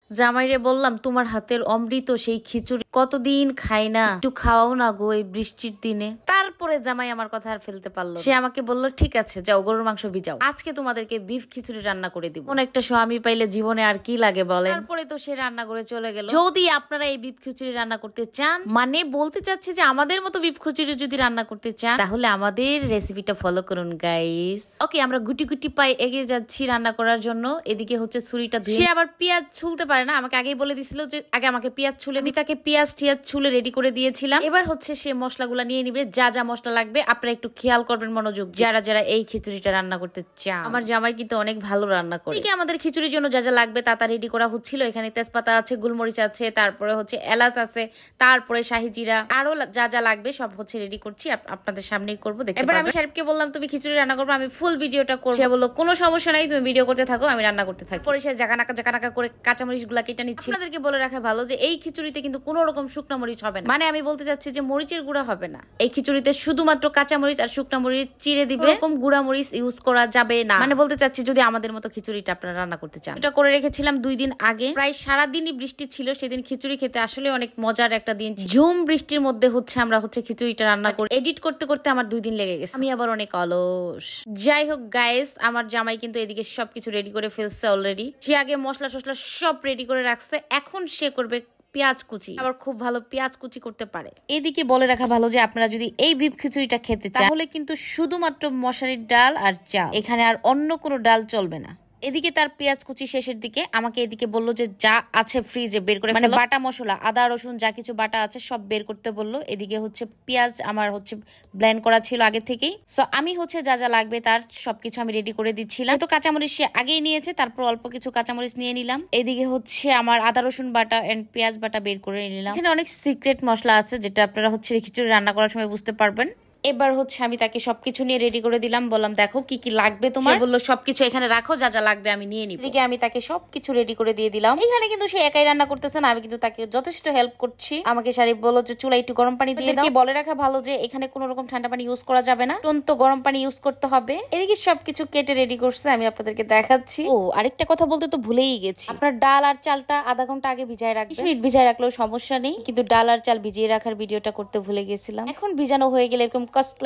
জামাইরে বললাম তোমার হাতের অমৃত সেই খিচুড়ি কতদিন খাই না, একটু খাওয়াও না গো এই বৃষ্টির দিনে। তারপরে জামাই আমার কথা আর ফেলতে পারলো, সে আমাকে বলল ঠিক আছে যাও গরুর মাংস ভিজাও, আজকে তোমাদেরকে বিফ খিচুড়ি রান্না করে দিব। অনেকটা স্বামী পাইলে জীবনে আর কি লাগে বলেন। তারপরে তো সে রান্না করে চলে গেল। যদি আপনারা এই বিফ খিচুড়ি রান্না করতে চান, মানে বলতে চাচ্ছি যে আমাদের মতো বিফ খিচুড়ি যদি রান্না করতে চান, তাহলে আমাদের রেসিপিটা ফলো করুন গাইস। ওকে, আমরা গুটি গুটি পাই এগিয়ে যাচ্ছি রান্না করার জন্য। এদিকে হচ্ছে ছুরিটা ধুয়ে, সে আবার পেঁয়াজ ছুলতে পারে না, আমাকে আগেই বলে দিছিল যে আগে আমাকে পেঁয়াজ ছুলে দিই। তাকে পেঁয়াজ টিয়াজ ছুলে রেডি করে দিয়েছিলাম। এবার হচ্ছে সে মশলাগুলা নিয়ে নিবে, যা যা মশলা লাগবে আপনারা একটু খেয়াল করবেন মনোযোগ, যারা যারা এই খিচুড়িটা রান্না করতে চান। আমার জামাই কিন্তু অনেক ভালো রান্না করে। এদিকে আমাদের খিচুড়ির জন্য যা যা লাগবে তা রেডি করা হচ্ছিল। এখানে তেজপাতা আছে, গোলমরিচ আছে, তারপরে হচ্ছে এলাচ আছে, তারপরে শাহি জিরা, আরো যা যা লাগবে সব হচ্ছে রেডি করছি, আপনাদের সামনেই করবো। এবার আমি শারিফকে বললাম তুমি খিচুড়ি রান্না করবো, আমি ফুল ভিডিওটা করবো। সে বললো কোনো সমস্যা নাই, তুমি ভিডিও করতে থাকো, আমি রান্না করতে থাকি। পরে সে জাকানাকা করে কাঁচামরিচ গুলা কেটে নিচ্ছি। আপনাদেরকে বলে রাখা ভালো যে এই খিচুড়িতে কিন্তু কোনো রকম শুকনো মরিচ হবে না, মানে আমি বলতে চাচ্ছি যে মরিচের গুঁড়া হবে না। এই খিচুড়িতে শুধুমাত্র কাঁচামরিচ আর শুকনো মরিচ চিড়ে দিবে, এরকম গুঁড়া মরিচ ইউজ করা যাবে না। মানে বলতে চাচ্ছি যদি আমাদের মতো খিচুড়িটা আপনারা রান্না করতে চান। এটা করে রেখেছিলাম 2 দিন আগে, প্রায় সারাদিনই বৃষ্টি ছিল সেদিন। খিচুড়ি খেতে আসলে অনেক মজার একটা দিন। ঝুম বৃষ্টির মধ্যে হচ্ছে আমরা হচ্ছে খিচুড়িটা রান্না করি। এডিট করতে করতে আমার 2 দিন লেগে গেছে, আমি আবার অনেক অলস। যাই হোক গাইস, আমার জামাই কিন্তু এদিকে সবকিছু রেডি করে ফেলছে অলরেডি। সে আগে মশলা টসলা সব রেডি করে রাখছে, এখন সে করবে পেঁয়াজ কুচি। আবার খুব ভালো পেঁয়াজ কুচি করতে পারে। এদিকে বলে রাখা ভালো যে আপনারা যদি এই বিফ খিচুড়িটা খেতে চান, তাহলে কিন্তু শুধুমাত্র মশারির ডাল আর চাল, এখানে আর অন্য কোনো ডাল চলবে না। এদিকে তার পেঁয়াজ কুচি শেষের দিকে, আমাকে এদিকে বললো যে যা আছে ফ্রিজে বের করে, মানে বাটা মশলা আদা রসুন যা কিছু বাটা আছে সব বের করতে বললো। এদিকে হচ্ছে পেঁয়াজ আমার হচ্ছে ব্লেন্ড করা ছিল আগে থেকেই, সো আমি হচ্ছে যা যা লাগবে তার সবকিছু আমি রেডি করে দিচ্ছিলাম। তো কাঁচামরিচ সে আগেই নিয়েছে, তারপর অল্প কিছু কাঁচামরিচ নিয়ে নিলাম। এদিকে হচ্ছে আমার আদা রসুন বাটা এন্ড পেঁয়াজ বাটা বের করে নিলাম। এখানে অনেক সিক্রেট মশলা আছে যেটা আপনারা হচ্ছে খিচুড়ি রান্না করার সময় বুঝতে পারবেন। এবার হচ্ছে আমি তাকে সবকিছু নিয়ে রেডি করে দিলাম, বললাম দেখো কি কি লাগবে তোমার। বললো সবকিছু এখানে রাখো, যা যা লাগবে আমি নিয়ে নিব। এদিকে আমি তাকে সবকিছু রেডি করে দিয়ে দিলাম। এখানে কিন্তু সে একাই রান্না করতেছে না, আমি কিন্তু তাকে যথেষ্ট হেল্প করছি। আমাকে শারিফ বললো যে চুলা একটু গরম পানি দিয়ে দাও। বলে রাখা ভালো যে এখানে কোনো রকম ঠান্ডা পানি ইউজ করা যাবে না, অত্যন্ত গরম পানি ইউজ করতে হবে। এদিকে সবকিছু কেটে রেডি করছে, আমি আপনাদেরকে দেখাচ্ছি। ও আরেকটা কথা বলতে তো ভুলেই গেছি, আপনার ডাল আর চালটা আধা ঘন্টা আগে ভিজায় রাখবেন। 20 মিনিট ভিজায় রাখলেও সমস্যা নেই, কিন্তু ডাল আর চাল ভিজিয়ে রাখার ভিডিওটা করতে ভুলে গেছিলাম। এখন ভিজানো হয়ে গেলে এরকম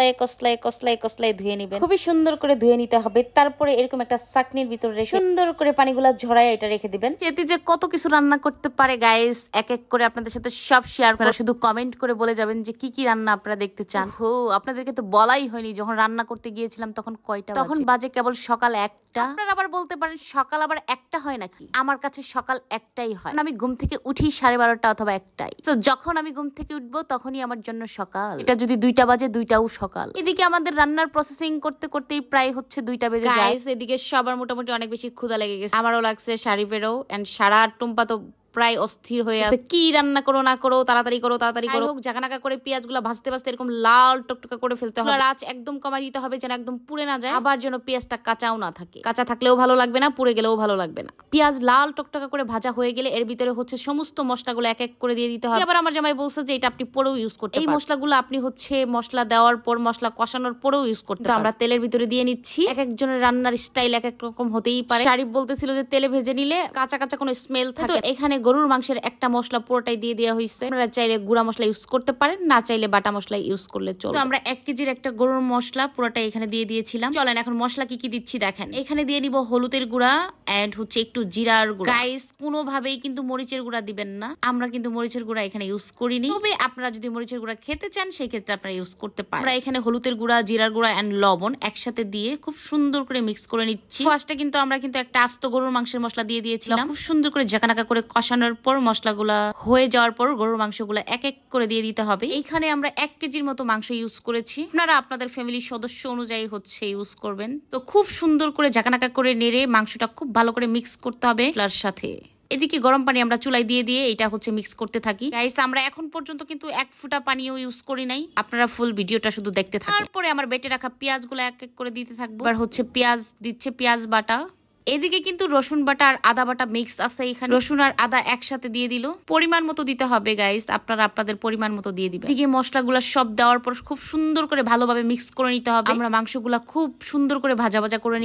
কসলাই ধুয়ে নিবেন, খুবই সুন্দর করে ধুয়ে নিতে হবে। তারপরে এরকম একটা সাকনির ভিতরে রেখে সুন্দর করে পানিগুলা ঝরায় এটা রেখে দিবেন। এতে যে কত কিছু রান্না করতে পারে গাইস, এক এক করে আপনাদের সাথে সব শেয়ার করা। শুধু কমেন্ট করে বলে যাবেন যে কি কি রান্না আপনারা দেখতে চান। আপনাদেরকে তো বলাই হয়নি যখন রান্না করতে গিয়েছিলাম তখন কয়টা, তখন বাজে কেবল সকাল 1টা। আপনারা আবার বলতে পারেন সকাল আবার 1টা হয় নাকি, আমার কাছে সকাল 1টাই হয়। আমি ঘুম থেকে উঠি 12:30 অথবা 1টায়। তো যখন আমি ঘুম থেকে উঠবো তখনই আমার জন্য সকাল। এটা যদি 2টা বাজে 2টাও সকাল। এদিকে আমাদের রান্নার প্রসেসিং করতে করতেই প্রায় হচ্ছে 2টা বেজে যায়। এদিকে সবার মোটামুটি অনেক বেশি ক্ষুধা লেগে গেছে, আমারও লাগছে, শারিফেরও, এন্ড সারা টুম্পা তো প্রায় অস্থির হয়ে আছে, কি রান্না করো না করো, তাড়াতাড়ি করো। হোক জাকানাকা করে পেঁয়াজ গুলা ভাজতে ভাজতে এরকম লাল টকটকা করে ফেলতে হবে। আঁচ একদম কমাই দিতে হবে যেন একদম পুড়ে না যায়, আবার যেন পেঁয়াজটা কাঁচাও না থাকে। কাঁচা থাকলেও ভালো লাগবে না, পুড়ে গেলেও ভালো লাগবে না। পেঁয়াজ লাল টকটকা করে ভাজা হয়ে গেলে এর ভিতরে হচ্ছে সমস্ত মশলাগুলো এক এক করে দিয়ে দিতে হবে। আবার আমার জামাই বলছে যে এটা আপনি পরেও ইউজ করতে পারেন, এই মশলাগুলো আপনি হচ্ছে মশলা দেওয়ার পর মশলা কষানোর পরেও ইউজ করতে পারেন। আমরা তেলের ভিতরে দিয়ে নিচ্ছি, এক একজনের রান্নার স্টাইল এক এক রকম হতেই পারে। শারিফ বলতেছিল যে তেলে ভেজে নিলে কাঁচা কাঁচা কোনো স্মেল থাকে। এখানে গরুর মাংসের একটা মশলা পুরোটাই দিয়ে দেওয়া হয়েছে। আপনারা চাইলে গুঁড়া মশলা ইউজ করতে পারেন, না চাইলে বাটা মশলা ইউজ করলে চলবে। তো আমরা 1 কেজির একটা গরুর মশলা পুরোটাই এখানে দিয়ে দিয়েছিলাম। চলেন এখন মশলা কি কি দিচ্ছি দেখেন। এখানে দিয়ে নিব হলুদের গুঁড়া এন্ড হচ্ছে একটু জিরার গুঁড়া। গাইস কোনোভাবেই কিন্তু মরিচের গুঁড়া দিবেন না, আমরা কিন্তু মরিচের গুঁড়া এখানে ইউজ করিনি। তবে আপনারা যদি মরিচের গুঁড়া খেতে চান সেই ক্ষেত্রে আপনারা ইউজ করতে পারেন। আমরা এখানে হলুদের গুঁড়া, জিরার গুঁড়া এন্ড লবণ একসাথে দিয়ে খুব সুন্দর করে মিক্স করে নিচ্ছি। ফার্স্টে কিন্তু আমরা কিন্তু একটা আস্ত গরুর মাংসের মশলা দিয়ে দিয়েছিলাম। খুব সুন্দর করে জাকানাকা করে কষানোর পর মশলাগুলা হয়ে যাওয়ার পর গরুর মাংসগুলো এক এক করে দিয়ে দিতে হবে। এইখানে আমরা 1 কেজির মতো মাংস ইউজ করেছি, আপনারা আপনাদের ফ্যামিলির সদস্য অনুযায়ী হচ্ছে ইউজ করবেন। তো খুব সুন্দর করে জাকানাকা করে নেড়ে মাংসটা খুব ভালো করে মিক্স করতে হবে মশলার সাথে। এদিকে গরম পানি আমরা চুলায় দিয়ে এটা হচ্ছে মিক্স করতে থাকি। গাইস আমরা এখন পর্যন্ত কিন্তু 1 ফোঁটা পানিও ইউজ করি নাই, আপনারা ফুল ভিডিওটা শুধু দেখতে থাকুন। তারপরে আমার বেটে রাখা পেঁয়াজগুলো এক এক করে দিতে থাকবো। এবার হচ্ছে পেঁয়াজ দিচ্ছে, পেঁয়াজ বাটা। এদিকে কিন্তু রসুন বাটা আর আদা বাটা মিক্স আছে, এখানে রসুন আর আদা একসাথে দিয়ে দিল। পরিমাণ মতো দিতে হবে গাইস, আপনারা আপনাদের পরিমাণ মতো দিয়ে দিবেন। এদিকে মশলাগুলো সব দেওয়ার পর খুব সুন্দর করে ভালোভাবে মিক্স করে নিতে হবে। আমরা মাংসগুলা খুব সুন্দর করে ভাজা ভাজা করে নিলাম।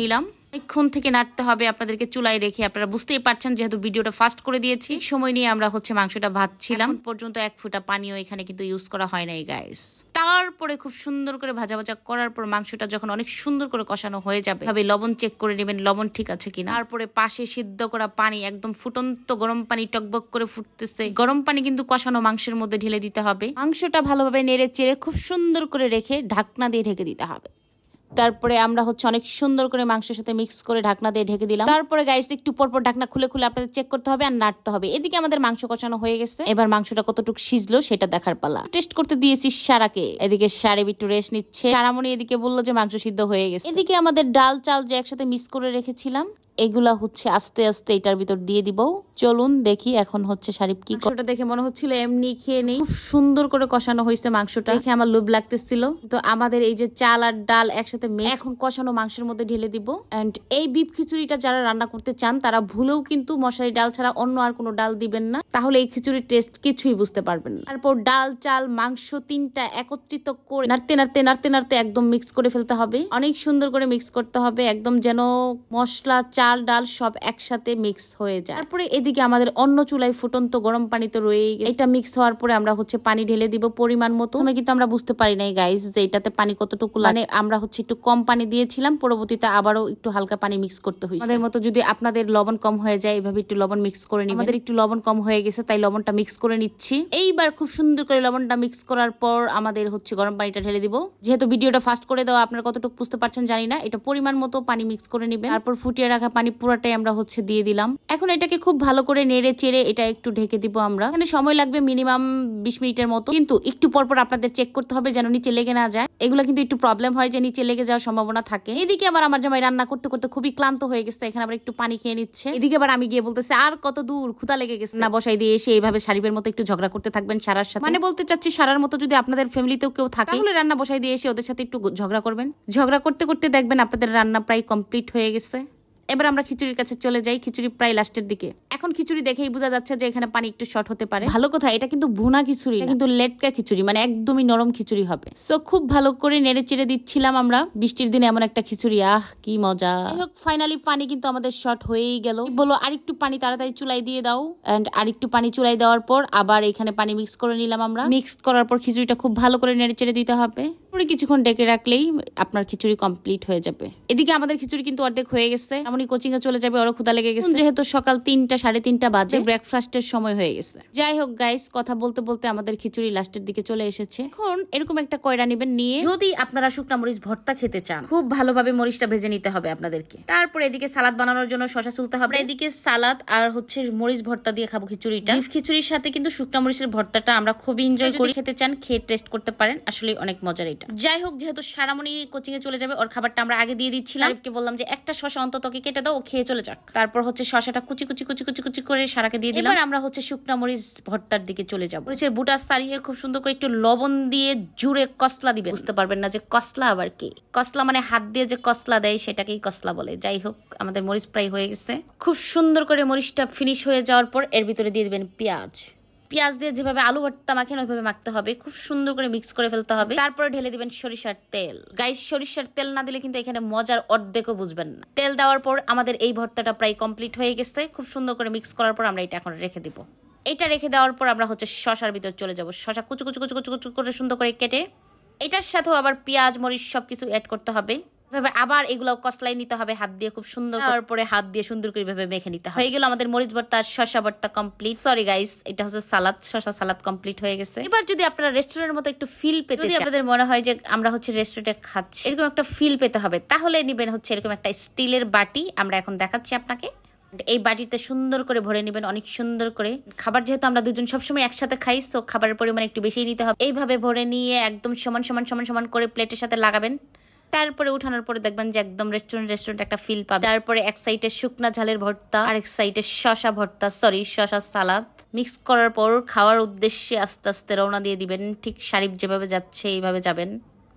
অনেকক্ষণ থেকে নাড়তে হবে আপনাদেরকে চুলায় রেখে। আপনারা বুঝতেই পারছেন যেহেতু ভিডিওটা ফাস্ট করে দিয়েছি, সময় নিয়ে আমরা হচ্ছে মাংসটা ভাজছিলাম। পর্যন্ত 1 ফোঁটা পানিও এখানে কিন্তু ইউজ করা হয় নাই গাইস। তারপরে খুব সুন্দর করে ভাজা ভাজা করার পর মাংসটা যখন অনেক সুন্দর করে কষানো হয়ে যাবে, ভাবে লবণ চেক করে নেবেন লবণ ঠিক আছে কিনা। তারপরে পাশে সিদ্ধ করা পানি, একদম ফুটন্ত গরম পানি টকবক করে ফুটতেছে, গরম পানি কিন্তু কষানো মাংসের মধ্যে ঢেলে দিতে হবে। মাংসটা ভালোভাবে নেড়ে চেড়ে খুব সুন্দর করে রেখে ঢাকনা দিয়ে ঢেকে দিতে হবে। তারপরে আমরা হচ্ছে অনেক সুন্দর করে মাংসের সাথে মিক্স করে ঢাকনা দিয়ে ঢেকে দিলাম। তারপরে গাইস একটু পরপর ঢাকনা খুলে খুলে আপনাদের চেক করতে হবে আর নাড়তে হবে। এদিকে আমাদের মাংস কষানো হয়ে গেছে, এবার মাংসটা কতটুকু সিজলো সেটা দেখার পালা। টেস্ট করতে দিয়েছি সারাকে, এদিকে সারে একটু রেস্ট নিচ্ছে। সারামণি এদিকে বললো যে মাংস সিদ্ধ হয়ে গেছে। এদিকে আমাদের ডাল চাল যে একসাথে মিক্স করে রেখেছিলাম এগুলা হচ্ছে আস্তে আস্তে এটার ভিতর দিয়ে দিব। চলুন দেখি এখন হচ্ছে শারিফ কি। মাংসটা দেখে মনে হচ্ছিল এমনি খেয়ে নেই, খুব সুন্দর করে কষানো হয়েছে মাংসটা, দেখে আমার লোভ লাগতেছিল। তো আমাদের এই যে চাল আর ডাল একসাথে এখন কষানো মাংসের মধ্যে ঢেলে দিব। এন্ড এই বিফ খিচুড়িটা যারা রান্না করতে চান তারা ভুলেও কিন্তু মশারি ডাল ছাড়া অন্য আর কোনো ডাল দিবেন না, তাহলে এই খিচুড়ির টেস্ট কিছুই বুঝতে পারবেন না। তারপর ডাল চাল মাংস তিনটা একত্রিত করে নাড়তে নাড়তে নাড়তে নাড়তে একদম মিক্স করে ফেলতে হবে। অনেক সুন্দর করে মিক্স করতে হবে, একদম যেন মশলা চাল ডাল সব একসাথে মিক্স হয়ে যায়। তারপরে এদিকে আমাদের অন্য চুলায় ফুটন্ত গরম পানি তো রয়েই গেছে। এটা মিক্স হওয়ার পরে আমরা হচ্ছে পানি ঢেলে দিব পরিমাণ মতো। কিন্তু আমরা বুঝতে পারি নাই গাইস যে এটাতে পানি কতটুকু লাগে, আমরা হচ্ছে একটু কম পানি দিয়েছিলাম, পরবর্তীতে আবারও একটু হালকা পানি মিক্স করতে হয়েছে। আমাদের মতো যদি আপনাদের লবণ কম হয়ে যায় এভাবে একটু লবণ মিক্স করে নিবেন। আমাদের একটু লবণ কম হয়ে গেছে তাই লবণটা মিক্স করে নিচ্ছি। এইবার খুব সুন্দর করে লবণটা মিক্স করার পর আমাদের হচ্ছে গরম পানিটা ঢেলে দিব। যেহেতু ভিডিওটা ফাস্ট করে দেওয়া, আপনারা কতটুকু বুঝতে পারছেন জানি না, এটা পরিমাণ মতো পানি মিক্স করে নিবেন। তারপর ফুটিয়ে রাখা পানি পুরাটাই আমরা হচ্ছে দিয়ে দিলাম। এখন এটাকে খুব ভালো করে নেড়ে চেড়ে এটা একটু ঢেকে দিব আমরা। এখানে সময় লাগবে মিনিমাম 20 মিনিটের মতো, কিন্তু একটু পরপর আপনাদের চেক করতে হবে যেন নিচে লেগে না যায়। এগুলো কিন্তু একটু প্রবলেম হয় যে নিচে লেগে যাওয়ার সম্ভাবনা থাকে। এদিকে আবার আমার জামাই রান্না করতে করতে খুবই ক্লান্ত হয়ে গেছে, এখানে আবার একটু পানি খেয়ে নিচ্ছে। এদিকে আবার আমি গিয়ে বলতেছে আর কত দূর, ক্ষুধা লেগে গেছে। না বসাই দিয়ে এসে এইভাবে শারিফের মতো একটু ঝগড়া করতে থাকবেন সারার সাথে। মানে বলতে চাচ্ছি সারার মতো যদি আপনাদের ফ্যামিলিতেও কেউ থাকে তাহলে রান্না বসাই দিয়ে এসে ওদের সাথে একটু ঝগড়া করবেন। ঝগড়া করতে করতে দেখবেন আপনাদের রান্না প্রায় কমপ্লিট হয়ে গেছে। এবার আমরা খিচুড়ির কাছে চলে যাই। খিচুড়ি প্রায় লাস্টের দিকে। এখন খিচুড়ি দেখেই বোঝা যাচ্ছে যে এখানে পানি একটু শর্ট হতে পারে। ভালো কথা, এটা কিন্তু ভুনা খিচুড়ি, কিন্তু লেটকা খিচুড়ি, মানে একদমই নরম খিচুড়ি হবে। সো খুব ভালো করে নেড়ে চেড়ে দিচ্ছিলাম আমরা। বৃষ্টির দিনে এমন একটা খিচুড়ি, আহ কি মজা। ফাইনালি পানি কিন্তু আমাদের শর্ট হয়েই গেল। বলো আরেকটু পানি তাড়াতাড়ি চুলাই দিয়ে দাও। এন্ড আরেকটু পানি চুলাই দেওয়ার পর আবার এখানে পানি মিক্স করে নিলাম আমরা। মিক্স করার পর খিচুড়িটা খুব ভালো করে নেড়ে চেড়ে দিতে হবে। পরে কিছুক্ষণ ডেকে রাখলেই আপনার খিচুড়ি কমপ্লিট হয়ে যাবে। এদিকে আমাদের খিচুড়ি কিন্তু অর্ধেক হয়ে গেছে, এমনই কোচিং এ চলে যাবে, ওরা ক্ষুধা লেগে গেছে। যেহেতু সকাল 3টা 3:30 বাজে, ব্রেকফাস্টের সময় হয়ে গেছে। যাই হোক গাইস, কথা বলতে বলতে আমাদের খিচুড়ি লাস্টের দিকে চলে এসেছে। এখন এরকম একটা কয়রা নেবেন, নিয়ে যদি আপনারা শুকনা মরিচ ভর্তা খেতে চান খুব ভালোভাবে মরিচটা ভেজে নিতে হবে আপনাদেরকে। তারপর এদিকে সালাদ বানানোর জন্য শসা চুলতে হবে। এদিকে সালাদ আর হচ্ছে মরিচ ভর্তা দিয়ে খাবো খিচুড়িটা। বিফ খিচুড়ির সাথে কিন্তু শুকনা মরিচের ভর্তাটা আমরা খুবই এনজয় করি। খেতে চান খেয়ে টেস্ট করতে পারেন, আসলে অনেক মজার এটা। যাই হোক, যেহেতু সারামণি কোচিং এ চলে যাবে, ওর খাবারটা আমরা আগে দিয়ে দিচ্ছিলাম। আরিফকে বললাম যে একটা শসা অন্তত কেটে দাও, ও খেয়ে চলে যাক। তারপর হচ্ছে শসাটা কুচি কুচি কুচি কুচি কুচি করে সারাকে দিয়ে দিলাম। এবার আমরা হচ্ছে শুকনা মরিচ ভর্তার দিকে চলে যাবো। মরিচের বুটা সারিয়ে খুব সুন্দর করে একটু লবণ দিয়ে জুড়ে কসলা দিবেন। বুঝতে পারবেন না যে কসলা আবার কি। কসলা মানে হাত দিয়ে যে কসলা দেয় সেটাকেই কসলা বলে। যাই হোক, আমাদের মরিচ প্রায় হয়ে গেছে। খুব সুন্দর করে মরিচটা ফিনিশ হয়ে যাওয়ার পর এর ভিতরে দিয়ে দিবেন পেঁয়াজ। পেঁয়াজ দিয়ে যেভাবে আলু ভর্তা মাখেন ওইভাবে মাখতে হবে, খুব সুন্দর করে মিক্স করে ফেলতে হবে। তারপরে ঢেলে দিবেন সরিষার তেল। গাইস, সরিষার তেল না দিলে কিন্তু এখানে মজার অর্ধেকও বুঝবেন না। তেল দেওয়ার পর আমাদের এই ভর্তাটা প্রায় কমপ্লিট হয়ে গেছে। খুব সুন্দর করে মিক্স করার পর আমরা এটা এখন রেখে দিব। এটা রেখে দেওয়ার পর আমরা হচ্ছে শসার ভিতর চলে যাব। শসা কুচু কুচু কুচু কুচু কুচু করে সুন্দর করে কেটে এটার সাথেও আবার পেঁয়াজ মরিচ সবকিছু অ্যাড করতে হবে। আবার এগুলো কসলাই নিতে হবে হাত দিয়ে, খুব সুন্দর। তারপরে হাত দিয়ে সুন্দর করে ভাবে মেখে নিতে হবে। হয়ে গেল আমাদের মরিচ ভর্তা শসা ভর্তা কমপ্লিট। সরি গাইস, এটা হচ্ছে সালাদ, শসা সালাদ কমপ্লিট হয়ে গেছে। এবার যদি আপনারা রেস্টুরেন্টের মতো একটু ফিল পেতে চান, যদি আপনাদের মনে হয় যে আমরা হচ্ছে রেস্টুরেন্টে খাচ্ছি, এরকম একটা ফিল পেতে হবে, তাহলে নিবেন হচ্ছে এরকম একটা স্টিলের বাটি। আমরা এখন দেখাচ্ছি আপনাকে। এই বাটিতে সুন্দর করে ভরে নেবেন, অনেক সুন্দর করে। খাবার যেহেতু আমরা দুজন সবসময় একসাথে খাই, সো খাবারের পরিমাণ একটু বেশি নিতে হবে। এইভাবে ভরে নিয়ে একদম সমান সমান সমান সমান করে প্লেটের সাথে লাগাবেন। তারপরে উঠানোর পরে দেখবেন যে একদম রেস্টুরেন্ট একটা ফিল পাবে। তারপরে এক সাইডে শুকনা ঝালের ভর্তা আর এক সাইডে শসা ভর্তা, সরি শসা সালাদ মিক্স করার পর খাওয়ার উদ্দেশ্যে আস্তে আস্তে রওনা দিয়ে দিবেন। ঠিক শারিফ যেভাবে যাচ্ছে এইভাবে যাবেন।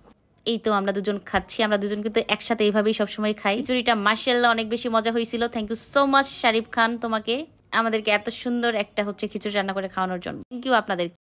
এই তো আমরা দুজন খাচ্ছি, আমরা দুজন কিন্তু একসাথে এইভাবেই সবসময় খাই। খিচুড়িটা মাশাআল্লাহ অনেক বেশি মজা হয়েছিল। Thank you so much Sharif Khan, তোমাকে আমাদেরকে এত সুন্দর একটা হচ্ছে খিচুড়ি রান্না করে খাওয়ানোর জন্য। থ্যাংক ইউ আপনাদের।